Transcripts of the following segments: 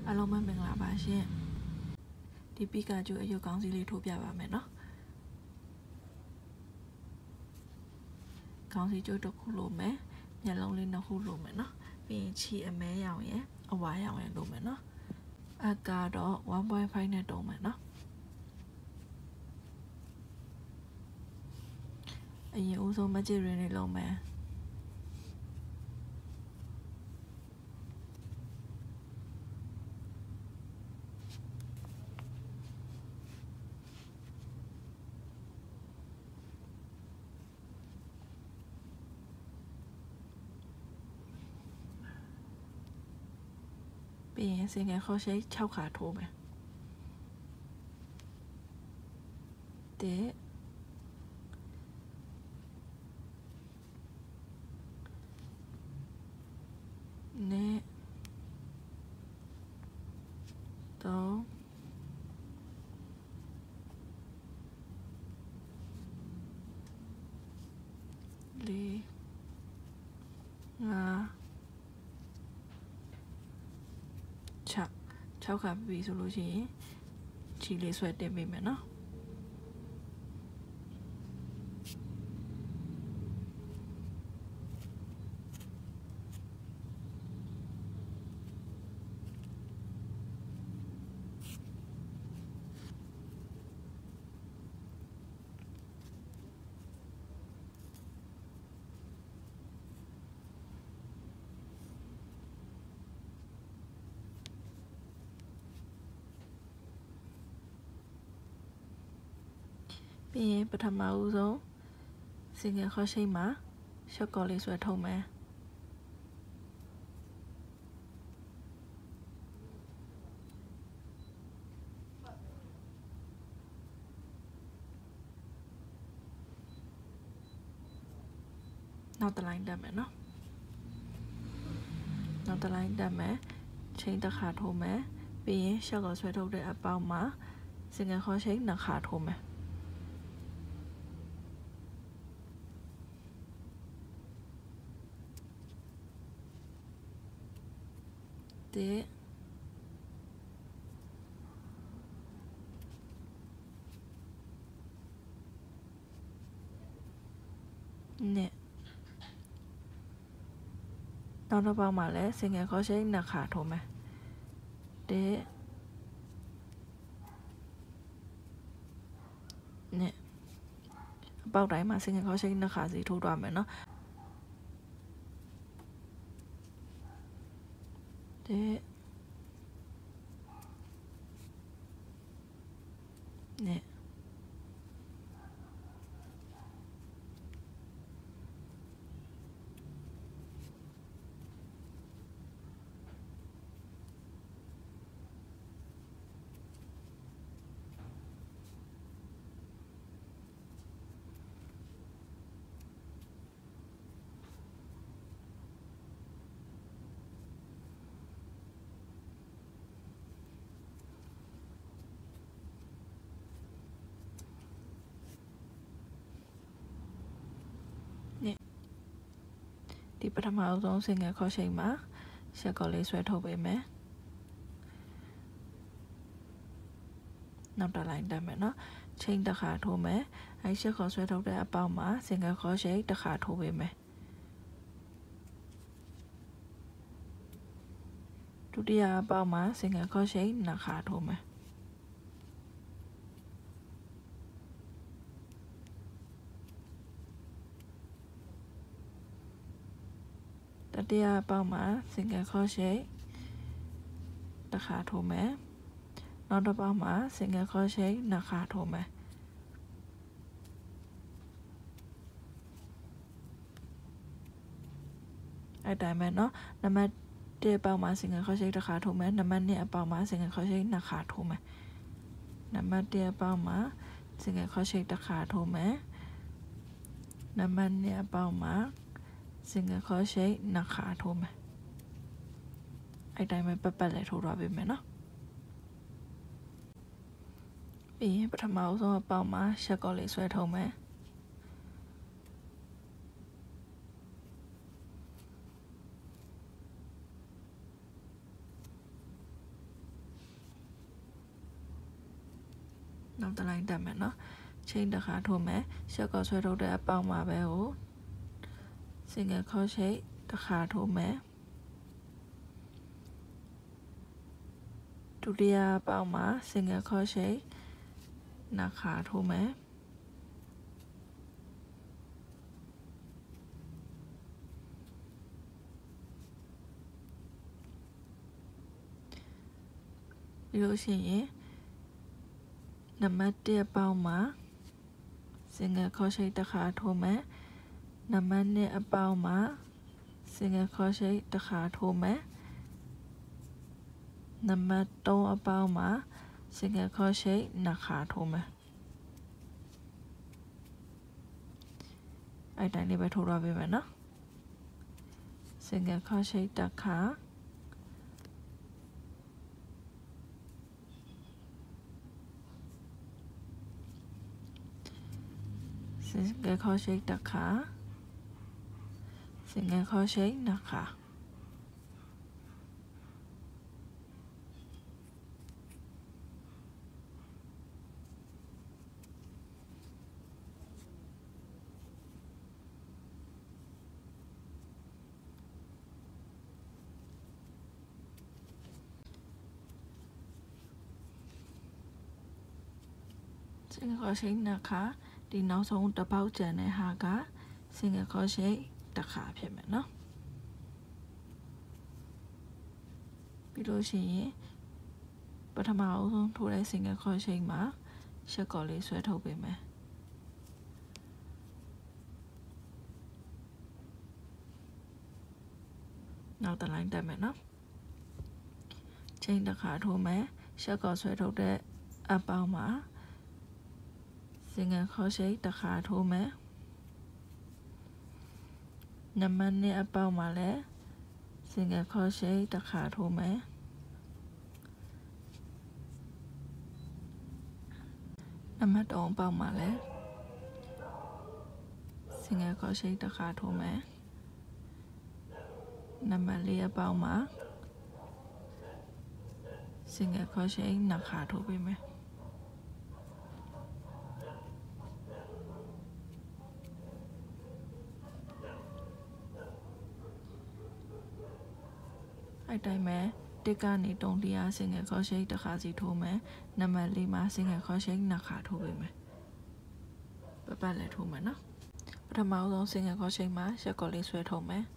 အားလုံးပဲမင်္ဂလာပါရှင်ဒီပီကာကျူအယုတ်ကောင်းစီလေးထိုးပြပါမယ်နော်ကောင်းစီကျိုးတစ်ခုလိုမယ်မျက်လုံးလေးနှစ်ခုလိုမယ်နော်ပြီးရင်ခြေအမဲရောင်ရယ်အဝါရောင်ရယ်လိုမယ်နော်အကတော့ 1.5 နဲ့တုံးမယ်နော်အရင်ဦးဆုံးမကြည့်ရင်းလေးလုံးမယ်ပြီးရင်စင်ငယ်ခေါ်ရှိ6ခါထိုးမယ်တဲ့နဲ့တော့လေးငါ6ခါပြီဆိုလို့ရှိရင်ခြေလေးဆွဲတင်ပေးမယ်နော်ပြီးရင်ပထမဦးဆုံးစင်ငယ်ခေါ်ရှိမှာရှော့ကော်လေးဆွဲထုတ်မယ်နောက်တစ်လိုင်းတက်မယ်နော်နောက်တစ်လိုင်းတက်မယ်ချိန်တစ်ခါထိုးမယ်ပြီးရင်ရှော့ကော်ဆွဲထုတ်တဲ့အပေါက်မှာစင်ငယ်ခေါ်ရှိနှစ်ခါထိုးမယ်တဲ့နဲ့နောက်တစ်ပေါက်မှာလည်းစင်ငယ်ခေါ်ရှိနှစ်ခါထိုးမယ်တဲ့နဲ့အပေါက်တိုင်းမှာစင်ငယ်ခေါ်ရှိနှစ်ခါစီထိုးသွားမယ်နော်တဲ့နဲ့ဒီပထမအဆုံးစင်ငယ်ခေါ်ရှိမှာရှက်ကော်လေးဆွဲထုတ်ပေးမယ်နောက်တစ်လိုင်းတက်မယ်နော်ချိန်တစ်ခါထိုးမယ်အဲရှက်ကော်ဆွဲထုတ်တဲ့အပေါက်မှာစင်ငယ်ခေါ်ရှိတစ်ခါထိုးပေးမယ်ဒုတိယအပေါက်မှာစင်ငယ်ခေါ်ရှိနှစ်ခါထိုးမယ်တတိယအပေါက်မှာစင်ငယ်ခေါ်ရှိတစ်ခါထိုးမယ်နောက်တစ်ပေါက်မှာစင်ငယ်ခေါ်ရှိနှစ်ခါထိုးမယ်အဲ့တိုင်းပဲเนาะနံပါတ်1အပေါက်မှာစင်ငယ်ခေါ်ရှိတစ်ခါထိုးမယ်နံပါတ်2အပေါက်မှာစင်ငယ်ခေါ်ရှိနှစ်ခါထိုးမယ်နံပါတ်1အပေါက်မှာစင်ငယ်ခေါ်ရှိတစ်ခါထိုးမယ်နံပါတ်2အပေါက်မှာစင်ငယ်ခေါ်ရှိနှစ်ခါထိုးမယ်အဲ့တိုင်းပဲပတ်လဲထိုးသွားပေးမယ်เนาะပြီးရင်ပထမအဆုံးအပေါက်မှာရှက်ကော်လေးဆွဲထုတ်မယ်နောက်တစ်လိုင်းတက်မယ်နော်ချိန်တစ်ခါထိုးမယ်ရှက်ကောဆွဲထုတ်တဲ့အပေါက်မှာပဲကို single crochet တစ်ခါထိုးမယ်ဒုတိယအပေါက်မှာ single crochet နှစ်ခါထိုးမယ်ပြီးလို့ရှိရင်နံပါတ်1အပေါက်မှာ single crochet တစ်ခါထိုးမယ်နံပါတ်2အပေါက်မှာ single crochet တစ်ခါထိုးမယ်နံပါတ်3အပေါက်မှာ single crochet နှစ်ခါထိုးမယ်အဲ့တိုင်းလေးပဲထိုးရပေးမယ်နော် single crochet တစ်ခါsingle crochet တစ်ခါ single crochet နှစ်ခါsingle crochet နှစ်ခါဒီနောက်ဆုံးတစ်ပေါက်ကျန်တဲ့ဟာက single crochet တစ်ခါဖြစ်မယ်နော်ပြီးလို့ရှိရင်ပထမအဆုံးထိုးတဲ့ single crochet မှာရှက်ကော်လေးဆွဲထုတ်ပေးမယ်နောက်တစ်လိုင်းတက်မယ်နော်ချိန်တစ်ခါထိုးမယ်ရှက်ကော်ဆွဲထုတ်တဲ့အပေါက်မှာ single crochet တစ်ခါထိုးမယ်နံပါတ်2အပေါက်မှာလည်း single crochet တစ်ခါထိုးမယ်နံပါတ်3အပေါက်မှာလည်း single crochet တစ်ခါထိုးမယ်နံပါတ်4အပေါက်မှာ single crochet နှစ်ခါထိုးပေးမယ်အဲ့တိုင်းပဲတစ်ကနေတုံးတရား single crochet တစ်ခါစီထိုးမယ်နံပါတ်4မှာ single crochet နှစ်ခါထိုးပေးမယ်ပတ်လည်းထိုးမယ်နော်ပထမဆုံး single crochet မှာရှက်ကော်လေးဆွဲထုတ်မယ်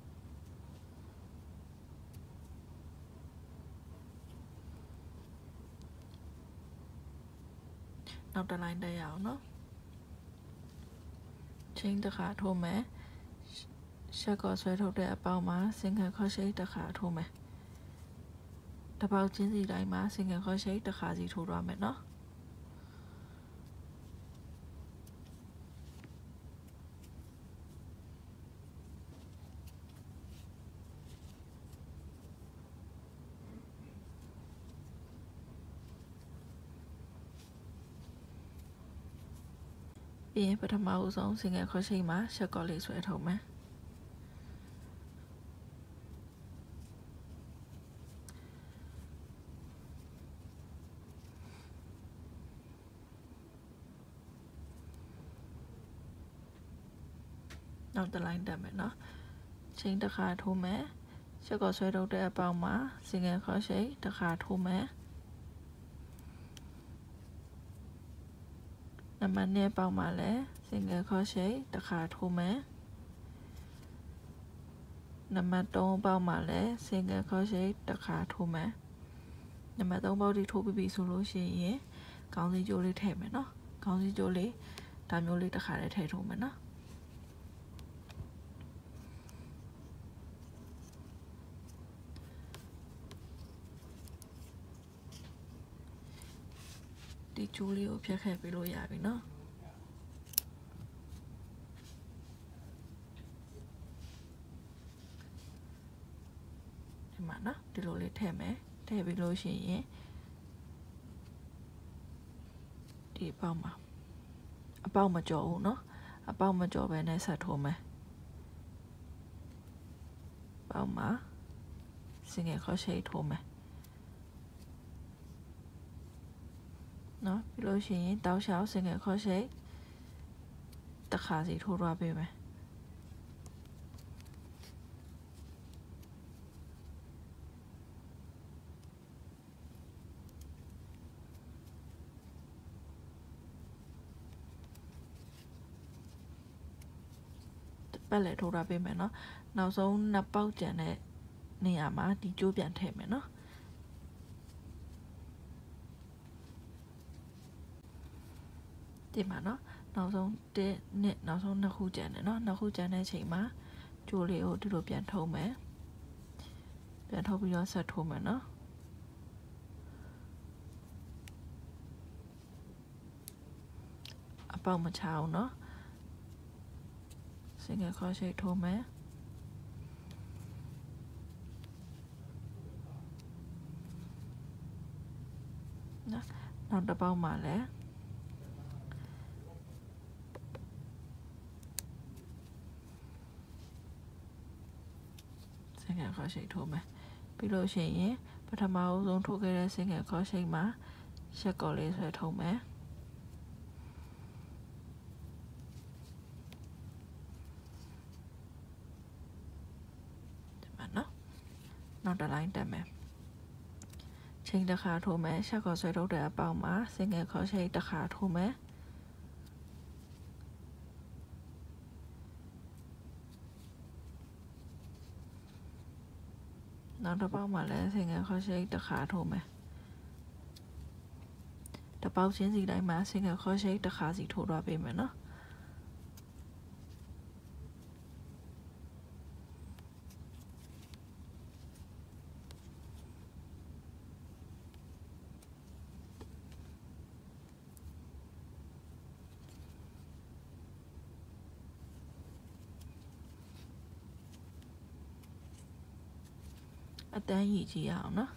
နောက်တစ်လိုင်းတက်ရအောင်နော်ချိန်တစ်ခါထိုးမယ်ရှက်ကော်ဆွဲထုတ်တဲ့အပေါက်မှာ single crochet တစ်ခါထိုးမယ်တစ်ပေါက်ချင်းစီတိုင်းမှာ single crochet တစ်ခါစီထိုးရမယ်နော်ပြီးရင်ပထမဦးဆုံး single crochet မှာရှက်ကော်လေးဆွဲထုတ်မယ်နောက်တစ်လိုင်းတက်မယ်နော်ချိန်တစ်ခါထိုးမယ်ရှက်ကော်ဆွဲထုတ်တဲ့အပေါက်မှာ single crochet တစ်ခါထိုးမယ်နံပါတ်2အပေါက်မှာလည်း single crochet တစ်ခါထိုးမယ်နံပါတ်3အပေါက်မှာလည်း single crochet တစ်ခါထိုးမယ်နံပါတ်3ပေါက်ဒီထိုးပြီးပြီဆိုလို့ရှိရင်ခေါင်းစည်းကြိုးလေးထည့်မယ်နော်ခေါင်းစည်းကြိုးလေးဒါမျိုးလေးတစ်ခါလေးထည့်ထိုးမယ်နော်ဒီကျိုးလေးကိုဖြတ်ခဲ့ပေးလို့ရပြီနော်ဒီမှာနော်ဒီလိုလေးထည့်မယ်ထည့်ပြီးလို့ရှိရင်ဒီအပေါက်မှာအပေါက်မကျော်ဘူးနော်အပေါက်မကျော်ပဲနဲ့ဆက်ထိုးမယ်ပေါက်မှာ single crochet ထိုးမယ်နော်ပြီးလို့ရှိရင်တောက်လျှောက် single crochet တစ်ခါစီထိုးသွားပေးမယ်ပတ်လဲထိုးထားပေးမယ်နော်နောက်ဆုံးနှစ်ပေါက်ကျန်တဲ့နေရာမှာဒီကျိုးပြန်ထည့်မယ်နော်ဒီမှာနော်နောက်ဆုံးတစ်နှစ်နောက်ဆုံးနှစ်ခုကျန်တယ်နော်နှစ်ခုကျန်တဲ့အချိန်မှာကျိုးလေးကိုဒီလိုပြန်ထုံးမယ်ပြန်ထုတ်ပြီးတော့ဆက်ထိုးမယ်နော်အပေါက်မချအောင်နော် single crochet ထိုးမယ်နော်နောက်တစ်ပေါက်မှာလည်းsingle crochet ထိုးမယ်ပြီးလို့ရှိရင်ပထမအဆုံးထိုးခဲ့တဲ့ single crochet မှာရှက်ကော်လေးဆွဲထုံးမယ်ဒီမှာနော်နောက်တစ်လိုင်းတက်မယ်ချိန်တစ်ခါထိုးမယ်ရှက်ကော်ဆွဲထုတ်တဲ့အပေါက်မှာ single crochet တစ်ခါထိုးမယ်နောက်တစ်ပေါက်မှာလည်း single crochet တစ်ခါထိုးမယ်တစ်ပေါက်ချင်းစီတိုင်းမှာ single crochet တစ်ခါစီထိုးသွားပေးမယ်နော်အတန်းရည်ကြည့်ရအောင်နော်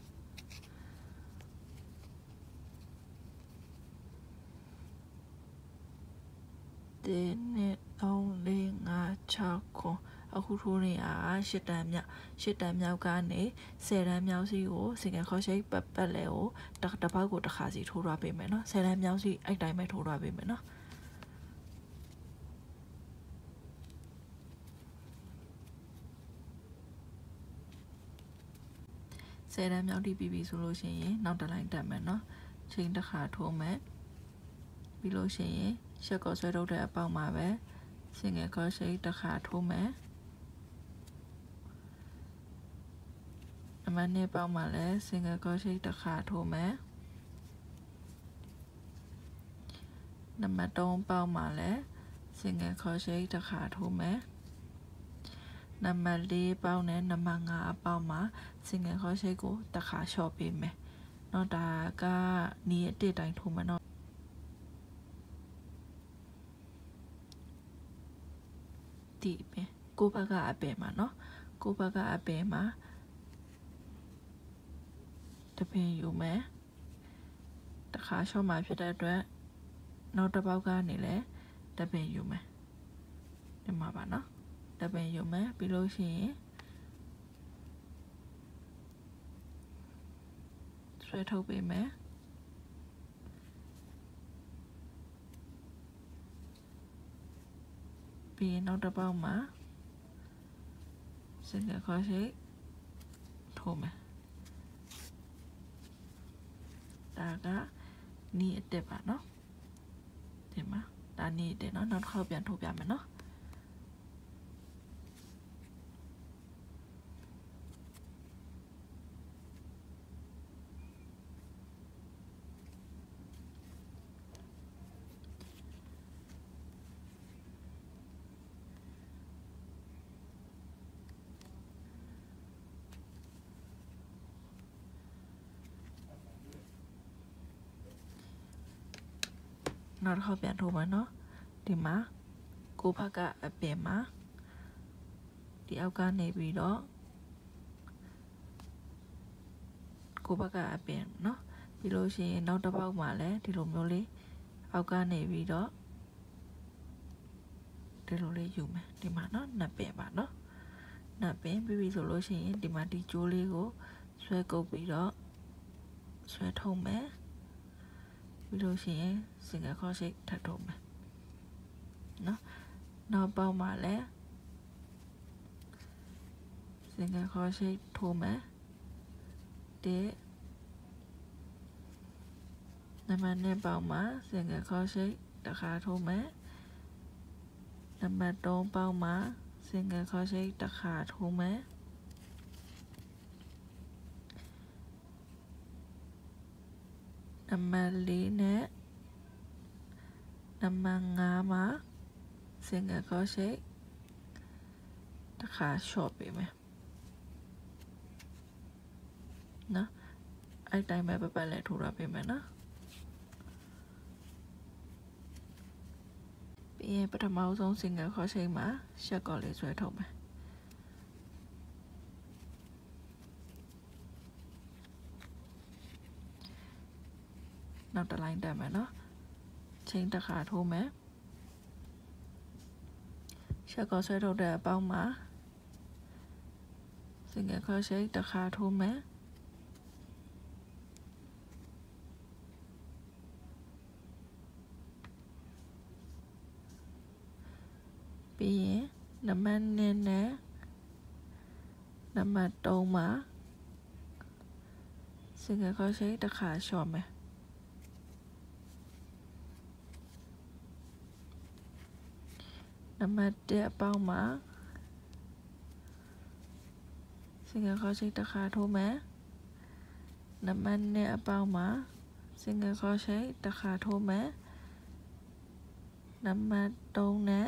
1 2 3 4 5 6 9အခုထိုးနေတာ8တန်းမြောက်8တန်းမြောက်ကနေ10တန်းမြောက်စီကို single crochet ပတ်လဲကိုတစ်ပေါက်ကိုတစ်ခါစီထိုးသွားပေးမယ်နော်10တန်းမြောက်စီအဲ့တိုင်းပဲထိုးသွားပေးမယ်နော်10တန်းမြောက်ထိပြီးပြီဆိုလို့ရှိရင်နောက်တစ်လိုင်းတက်မယ်နော်ချိန်တစ်ခါထိုးမယ်ပြီးလို့ရှိရင်ရှက်ကော်ဆွဲထုတ်တဲ့အပေါက်မှာပဲ single crochet တစ်ခါထိုးမယ်နံပါတ်2ပေါက်မှာလည်း single crochet တစ်ခါထိုးမယ်နံပါတ်3ပေါက်မှာလည်း single crochet တစ်ခါထိုးမယ်နံပါတ်4ပေါက်နဲ့နံပါတ်5အပေါက်မှာ single crochet ကိုတစ်ခါလျှော့ပေးမယ်เนาะဒါကနီးအတစ်တိုင်းထိုးမယ်เนาะဒီပင်ကိုဘက်ကအပင်မှာเนาะကိုဘက်ကအပင်မှာတပင်ယူမယ်တစ်ခါလျှော့မှာဖြစ်တဲ့အတွက်နောက်တစ်ပေါက်ကနေလည်းတပင်ယူမယ်ဒီမှာပါเนาะတပင်ယူမယ်ပြီးလို့ရှိရင်ဆွဲထုတ်ပေးမယ်ပြီးရင်နောက်တစ်ပေါက်မှာ single crochet ထိုးမယ်ဒါကနီးအတက်ပါเนาะဒီမှာဒါနီးအတက်เนาะနောက်တစ်ခေါက်ပြန်ထိုးပြမယ်เนาะနောက်တစ်ခေါက်ပြန်ထိုးမယ်เนาะဒီမှာကိုဘက်ကအပင်မှာဒီအောက်ကနေပြီးတော့ကိုဘက်ကအပင်เนาะပြီးလို့ရှိရင်နောက်တစ်ပေါက်မှာလည်းဒီလိုမျိုးလေးအောက်ကနေပြီးတော့ဒီလိုလေးယူမယ်ဒီမှာเนาะနှစ်ပင်ပါเนาะနှစ်ပင်ပြီးပြီဆိုလို့ရှိရင်ဒီမှာဒီကျိုးလေးကိုဆွဲကုပ်ပြီးတော့ဆွဲထုံးမယ်ပြီးလို့ရှိရင် single crochet ထပ်ထိုးမယ်နော်နောက်ပေါက်မှာလည်း single crochet ထိုးမယ်နံပါတ်2ပေါက်မှာ single crochet တစ်ခါထိုးမယ်နံပါတ်3ပေါက်မှာ single crochet တစ်ခါထိုးမယ်နံပါတ်4နဲ့နံပါတ်5မှာ single crochet တစ်ခါ short ပေးမယ်နော်အဲ့တိုင်းပဲပတ်လဲထိုးရပေးမယ်နော်ပြီးရင်ပထမဆုံး single crochet မှာရှက်ကော်လေးဆွဲထုတ်မယ်နောက်တစ်လိုင်းတက်မယ်နော်chainတစ်ခါထိုးမယ်ရှက်ကော်ဆွဲထုတ်တဲ့အပေါင်းမှာ single crochet တစ်ခါထိုးမယ်ပြီးရင်နံပါတ်2နဲ့နံပါတ်3မှာ single crochet တစ်ခါလျှော့မယ်နံပါတ်1အပေါင်းမှာ single crochet တစ်ခါထိုးမယ်နံပါတ်2အပေါင်းမှာ single crochet တစ်ခါထိုးမယ်နံပါတ်3နဲ့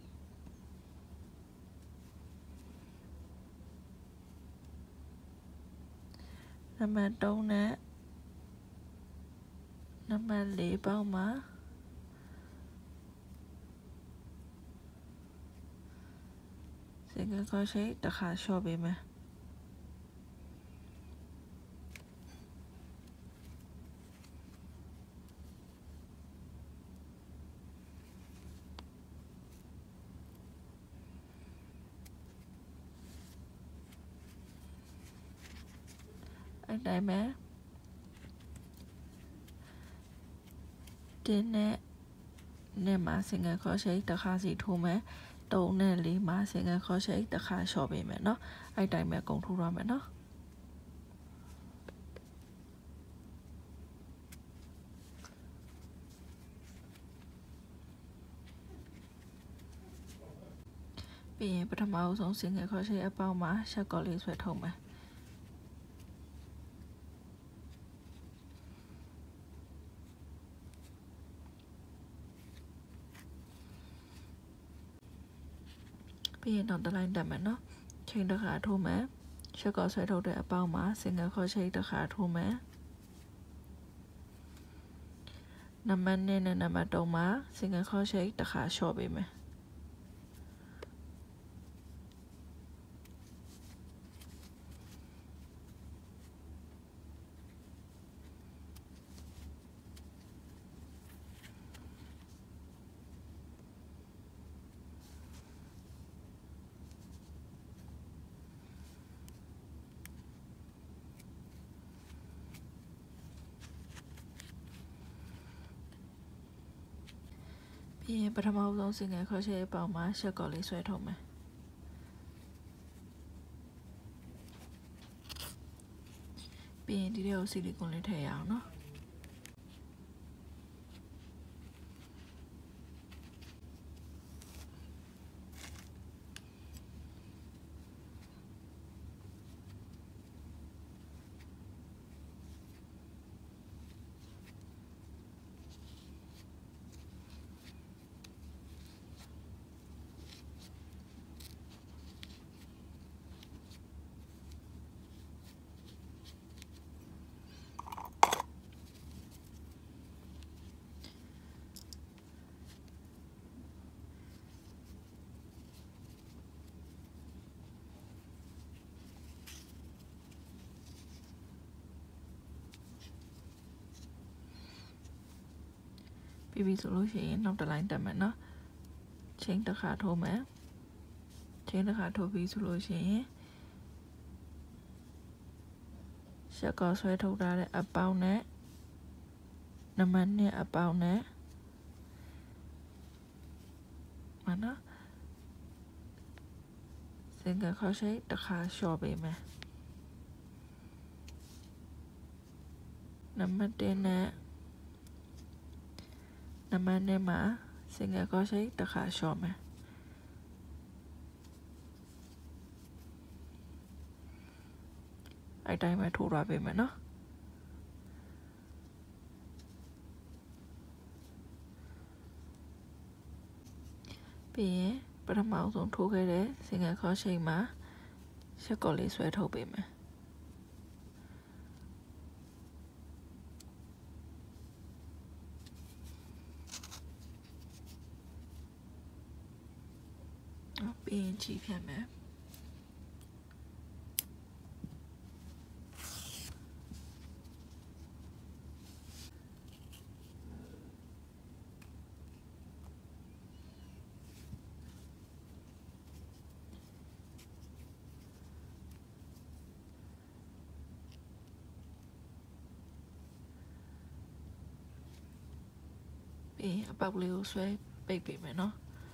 နံပါတ်3နဲ့နံပါတ်4ပေါက်မှာ single crochet တစ်ခါလျှော့ပေးမယ်အဲ့တိုင်းပဲတင်းနဲ့မှာ single crochet တစ်ခါစီထိုးမယ်3နဲ့4မှာ single crochet တစ်ခါလျှော့ပေးမယ်เนาะအဲ့တိုင်းပဲအကုန်ထိုးရမယ်เนาะပြီးရင်ပထမဆုံး single crochet အပေါင်းမှာရှက်ကော်လေးဆွဲထုတ်မယ်ပြီးရင်တော့တစ်လိုင်းတက်မယ်เนาะchainတစ်ခါထိုးမယ်ရှက်ကော်ဆွဲထုတ်တဲ့အပေါင်းမှာ single crochet တစ်ခါထိုးမယ်နံပါတ်2နဲ့နံပါတ်3မှာ single crochet တစ်ခါလျှော့ပေးမယ်ပြီးရင်ပထမဆုံး single crochet အပေါင်းမှာရှက်ကော်လေးဆွဲထုတ်မယ်ပြီးရင်ဒီထဲကိုဆီလီကွန်လေးထည့်ရအောင်เนาะပြီးပြီဆိုလို့ရှိရင်နောက်တစ်လိုင်းတက်မယ်เนาะ chain တစ်ခါထိုးမယ် chain တစ်ခါထိုးပြီးဆိုလို့ရှိရင်ရှက်ကော်ဆွဲထုတ်ထားတဲ့အပေါင်းနဲ့နံပါတ်2အပေါင်းနဲ့မနော် single crochet တစ်ခါလျှော့ပေးမယ်နံပါတ်1နဲ့နံပါတ်2မှာ single crochet တစ်ခါလျှော့မယ်အဲ့တိုင်းပဲထိုးရပေးမယ်နော်ပြီးရင်ပထမဆုံးထိုးခဲ့တဲ့ single crochet မှာရှက်ကော်လေးဆွဲထုတ်ပေးမယ်ပြီးရင်ချီဖြတ်မယ်ပြီးရင်အပေါက်လေးကိုဆွဲပိတ်ပေးမယ်နော်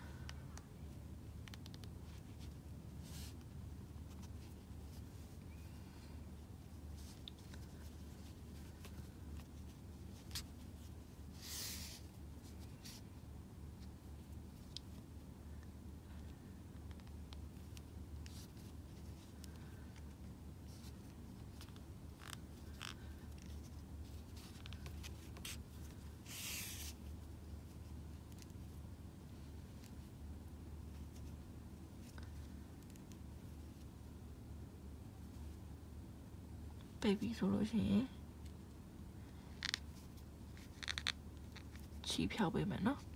ပိတ်ပြီးဆိုလို့ရှိရင်ချီဖြောက်ပေးမယ်နော်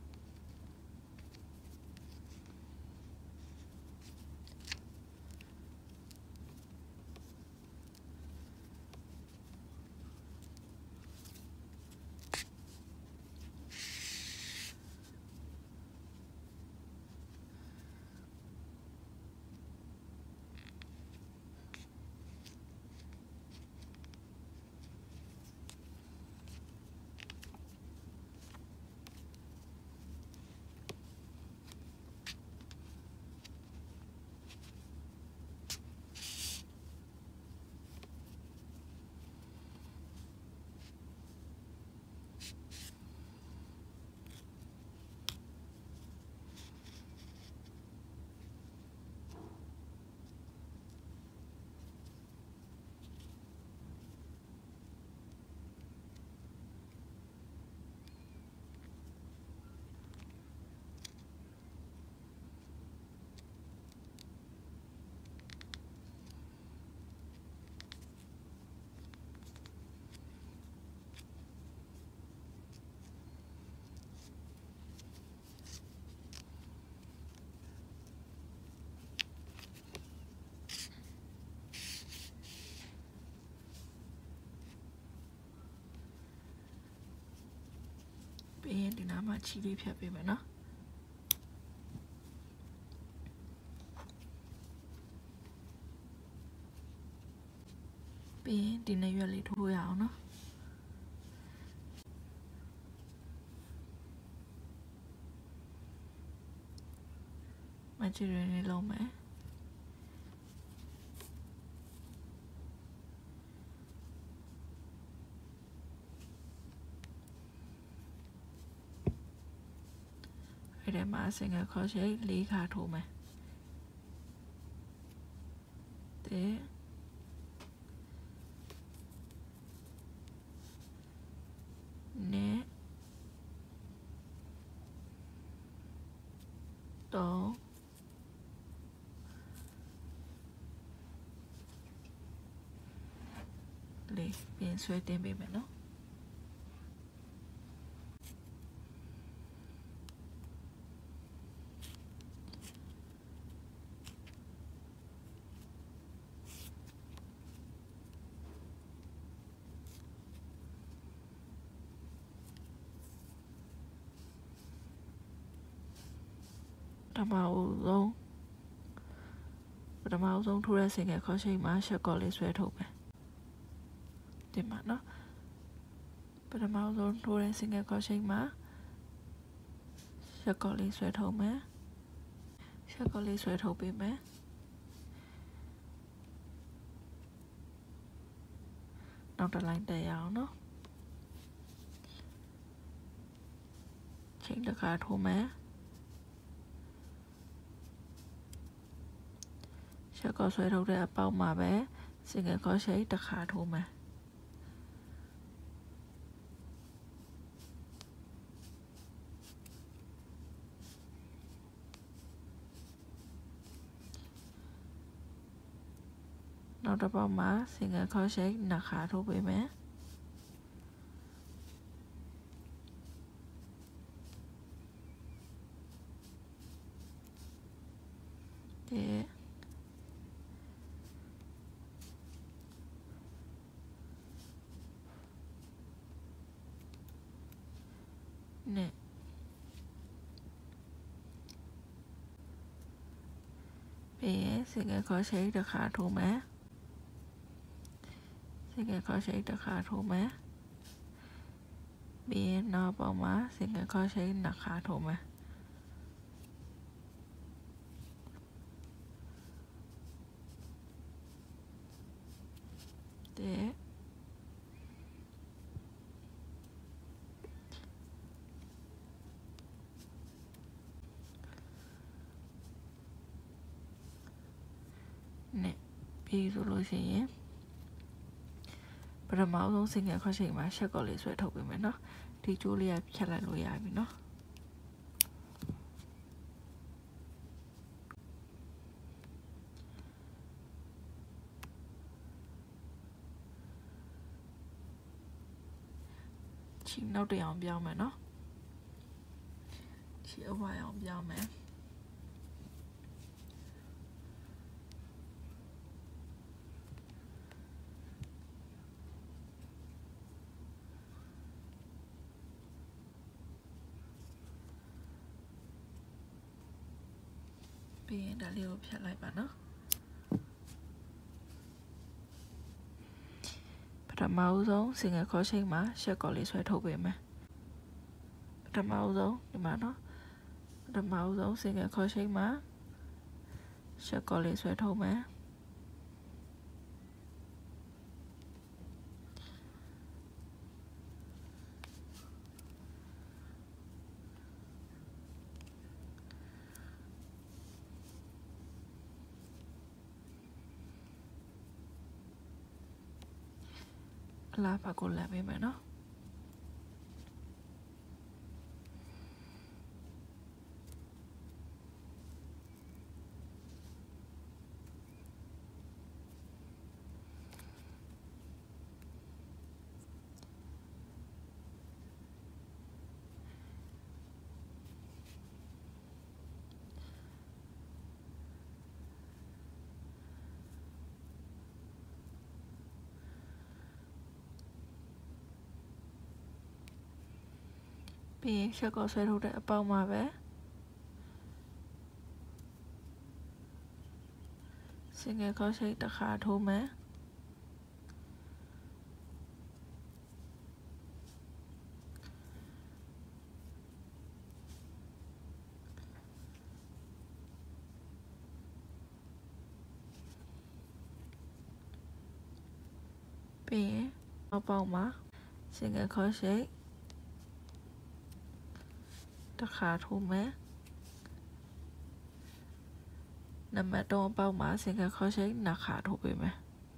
ပြီးရင်ဒီနားမှာချီလေးဖြတ်ပေးမယ်နော်ပြီးရင်ဒီနှစ်ရွက်လေးထိုးရအောင်နော်မချီရင်းလေးလုံးမယ်အဲ့ဒီမှာ single crochet 4 ခါထိုးမယ်တဲ့နဲ့တော့လေးပြင်ဆွဲတင်ပေးမယ်နော်ပထမဆုံးထိုးတဲ့ single crochet မှာရှက်ကော်လေးဆွဲထုတ်မယ်ဒီမှာနော်ပထမဆုံးထိုးတဲ့ single crochet မှာရက်ကော့လေးဆွဲထုတ်မယ်ရက်ကော့လေးဆွဲထုတ်ပေးမယ်နောက်တစ်လိုက်တက်ရအောင်နော်ချိန်တစ်ခါထိုးမယ်ရက်ကော့ဆွဲထုတ်တဲ့အပေါက်မှာပဲ single crochet တစ်ခါထိုးမယ်နောက်တစ်ပေါက်မှာ single crochet နှစ်ခါထိုးပေးမယ်နဲ့ပြီးရင် single crochet တစ်ခါထိုးမယ် single crochet တစ်ခါထိုးမယ်ပြီးရင်နောက်ပေါက်မှာ single crochet နှစ်ခါထိုးမယ်နဲ့ပြီးဆိုလို့ရှိရင်ပထမဆုံး single crochet မှာရှက်ကော့လေးဆွဲထုတ်ပေးမယ်နော်ဒီကျိုးလေးကဖြတ်လိုက်လို့ရပြီနော်ချီနောက်တစ်အောင်ပြောင်းမယ်နော်ချီအဝါအောင်ပြောင်းမယ်ပြီးရင်ဒါလေးကိုဖြတ်လိုက်ပါနော်ပထမဆုံး single crochet မှာရှက်ကော့လေးဆွဲထုတ်ပေးမယ်ပထမဆုံးဒီမှာနော်ပထမဆုံး single crochet မှာရှက်ကော့လေးဆွဲထုတ်မယ်အလားပါကိုလမ်းပေးမယ်နော်ပြီးရင်ရှက်ကော့ဆွဲထုတ်တဲ့အပေါက်မှာပဲ single crochet တစ်ခါထိုးမယ်ပြီးရင်အပေါက်မှာ single crochet တစ်ခါထိုးမယ်နံပါတ်3အပေါက်မှာ single crochet နှစ်ခါထိုးပေးမယ်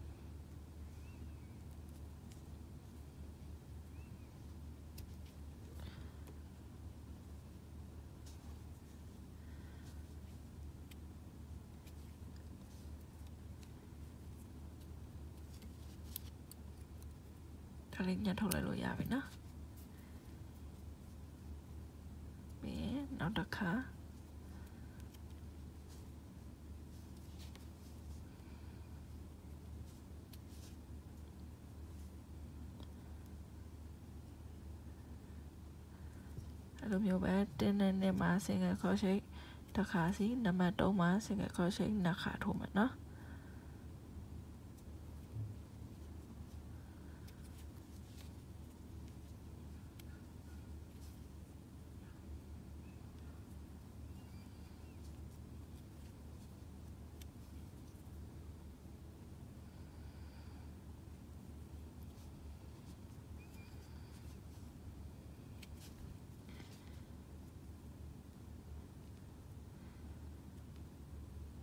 ဒါလေးညှပ်ထုတ်လိုက်လို့ရပြီနော်ပြီးရင်နောက်တစ်ခါအဲ့လိုမျိုးပဲတင်းနဲ့မှာ single crochet တစ်ခါစီနံပါတ်3မှာ single crochet နှစ်ခါထိုးမယ်နော်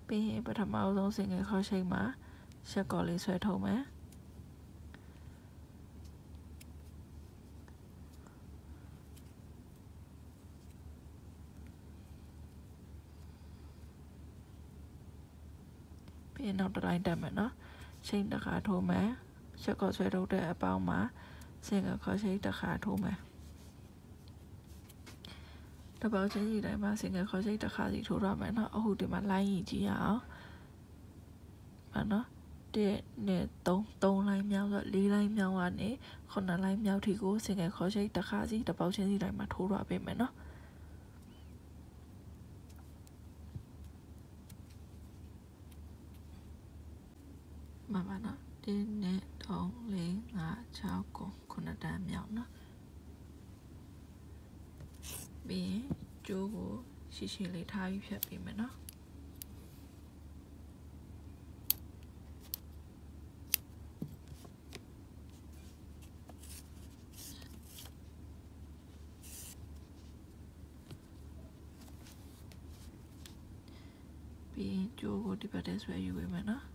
ပြီးရင်ပထမဆုံး single crochet မှာရှက်ကော်လေးဆွဲထုတ်မယ်ပြီးရင်နောက်တစ်လိုင်းတက်မယ်နော်chain တစ်ခါထိုးမယ်ရှက်ကော်ဆွဲထုတ်တဲ့အပေါင်းမှာ single crochet တစ်ခါထိုးမယ်တပေါက်ချင်းစီတိုင်းမှာ single crochet တစ်ခါစီထိုးရမယ်နော်အခုဒီမှာ line ကြီးကြည့်ရအောင်ပါနော်1 2 3လိုင်းမြောက်ဆို4လိုင်းမြောက်ကနေ9လိုင်းမြောက်ထိကို single crochet တစ်ခါစီတပေါက်ချင်းစီတိုင်းမှာထိုးရပေးမယ်နော်မှန်ပါနော်1 2 3 4 5 6 9တန်းမြောက်နော်ပြီးရင်ကျိုးကိုရှည်ရှည်လေးထားပြီးဖြတ်ပေးမယ်နော်ပြီးရင်ကျိုးကိုဒီဘက်ထဲဆွဲယူပေးမယ်နော်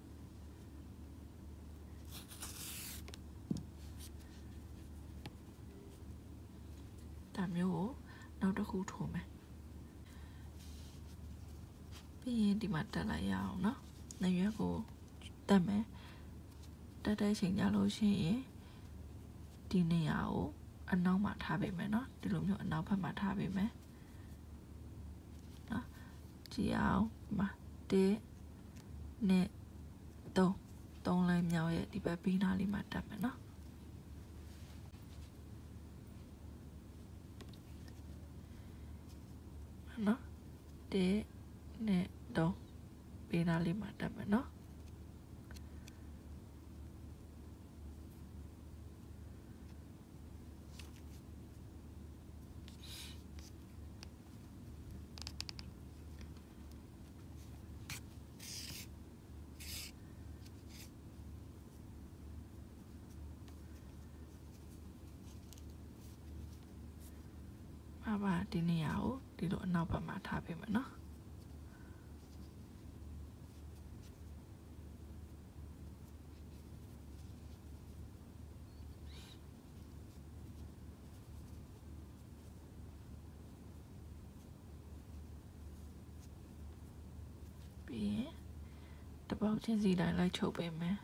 ဒါမျိုးကိုနောက်တစ်ခုထိုးမယ်ပြီးရင်ဒီမှာတက်လိုက်ရအောင်နော်နှစ်ရွက်ကိုတက်မယ်တက်တဲ့ချိန်ကြလို့ရှိရင်ဒီနေရာကိုအနောက်မှာထားပေးမယ်နော်ဒီလိုမျိုးအနောက်ဘက်မှာထားပေးမယ်နော်ကြည့်အောင်မှာ1 2 3လိုင်းမြောက်ရဲ့ဒီဘက်ပြီးနားလေးမှာတက်မယ်နော်နော်1 2 3ပေးနားလေးမှာတက်မယ်နော်ပါဒီနေရာကိုဒီလိုအနောက်ဘက်မှာထားပေးမယ်နော်ပြီးရင်တပေါက်ချင်းစီတိုင်းလိုက်ချုပ်ပေးမယ်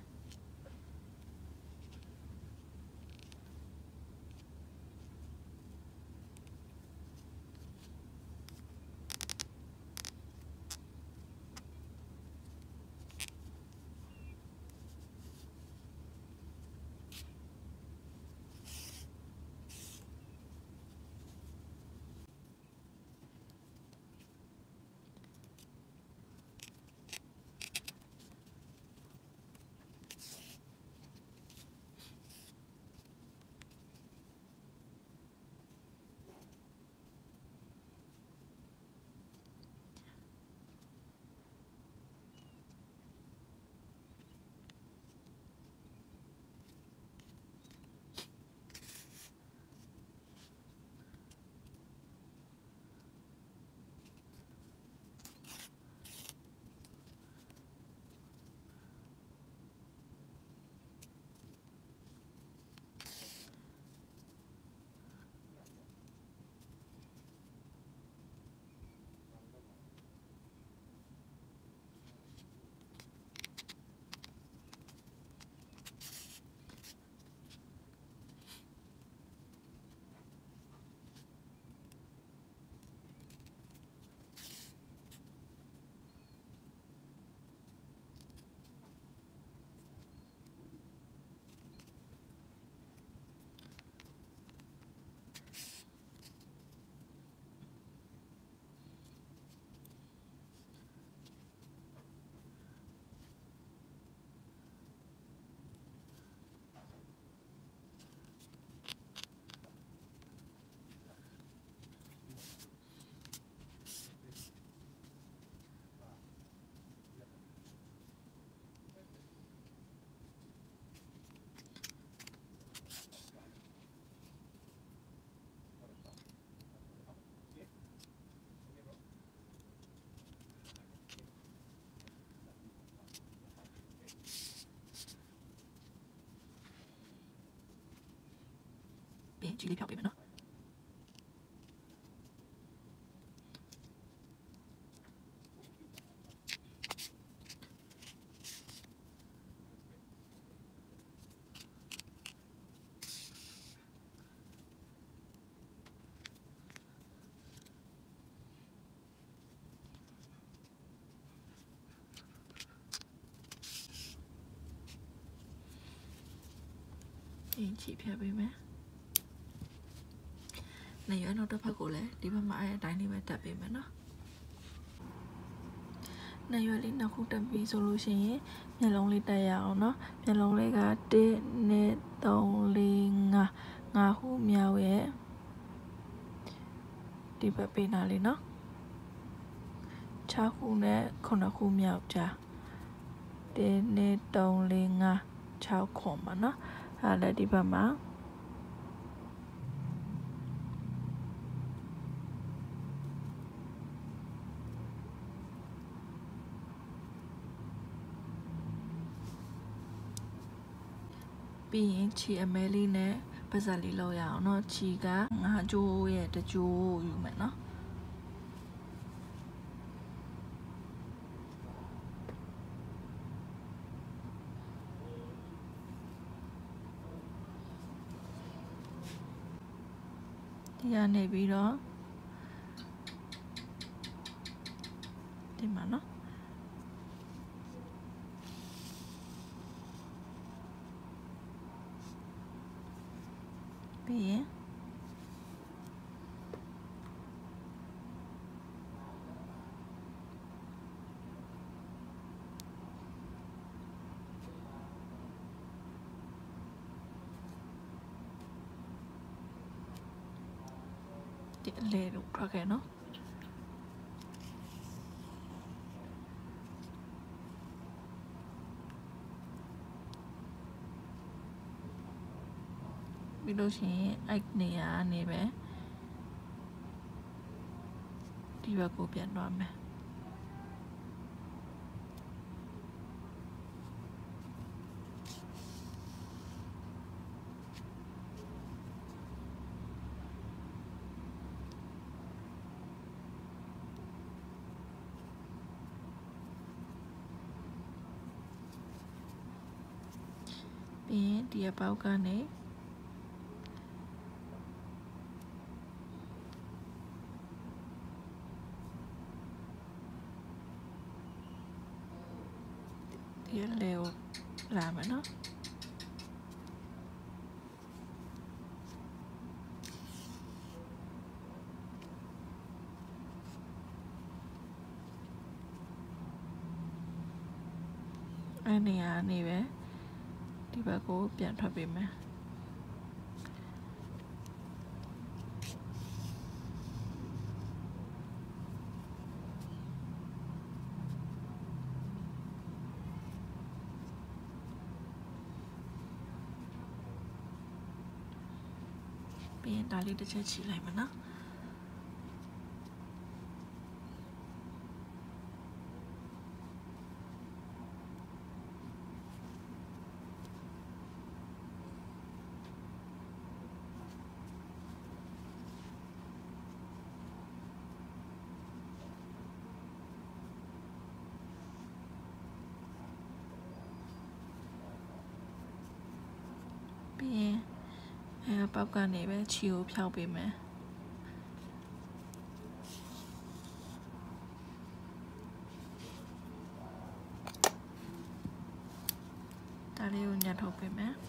ကြီးလေးဖြောက်ပေးမယ်နော်ဒီချီဖြတ်ပေးမယ်နေရွယ်နောက်တစ်ဖက်ကိုလည်းဒီဘက်မှာအဲ့အတိုင်းလေးပဲတက်ပေးမယ်နော်နေရွယ်လေးနှစ်ခုတက်ပြီးဆိုလို့ရှိရင်မျက်လုံးလေးတက်ရအောင်နော်မျက်လုံးလေးက1 2 3 4 5ခုမြောက်ရဲ့ဒီဘက်ပေးနာလေးနော်6ခုနဲ့9ခုမြောက်ကြား1 2 3 4 5 6ခုမှာနော်အဲ့ဒါဒီဘက်မှာပြီးရင်ခြေအမဲလေးနဲ့ပါးစပ်လေးလောက်ရအောင်เนาะခြေက9ကြိုးရဲ့တကြိုးယူမယ်เนาะဒီကနေပြီးတော့ဒီမှာเนาะပြီးရင်ဒီအလေလို့ထွက်ခဲ့နော်ပြီးလို့ရှိရင်အဲ့နေရာကနေပဲဒီဘက်ကိုပြန်သွားမယ်ပြီးရင်ဒီအပေါက်ကနေဒီလေကိုလာမယ်နော်အဲ့နေရာနေပဲဒီဘက်ကိုပြန်ထွက်ပေးမယ်ပြီးရင်ဒါလေးတစ်ချက်ချီလိုက်မယ်နော်ပြီးရင်ပေါက်ကနေပဲခြေကိုဖြောက်ပေးမယ်ဒါလေးကိုညှပ်ထုတ်ပေးမယ်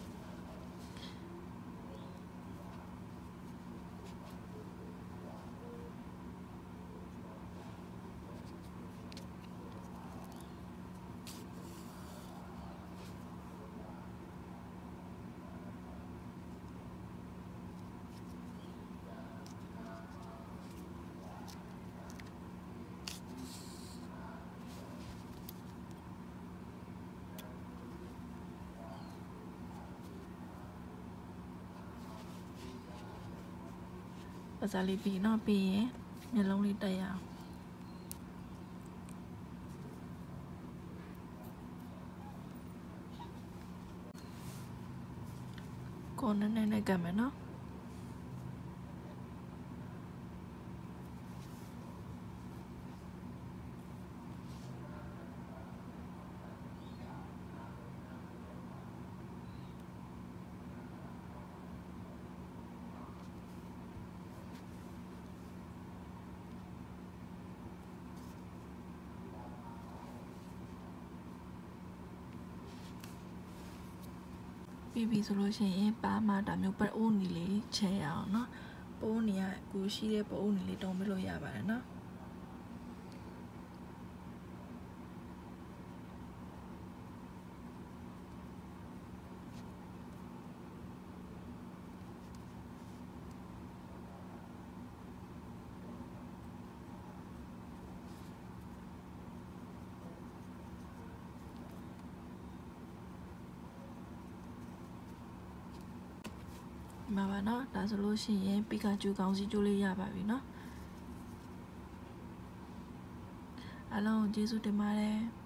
ပါးစပ်လေးပြီးတော့ပြီးရင်မျက်လုံးလေးတက်ရအောင်ကိုနည်းနည်းနဲ့ကပ်မယ်နော်ပြီးပြီဆိုလို့ရှိရင်ပါမှာဒါမျိုးပတ်အိုးနီလေးချဲရအောင်နော်ပိုးနီကကိုရှိတဲ့ပိုးနီလေးတုံးပေးလို့ရပါတယ်နော်မှာပါနော်ဒါဆိုလို့ရှိရင်ပီကာဂျူကောင်းစီကျိုးလေးရပါပြီနော်အားလုံးကျေးဇူးတင်ပါတယ်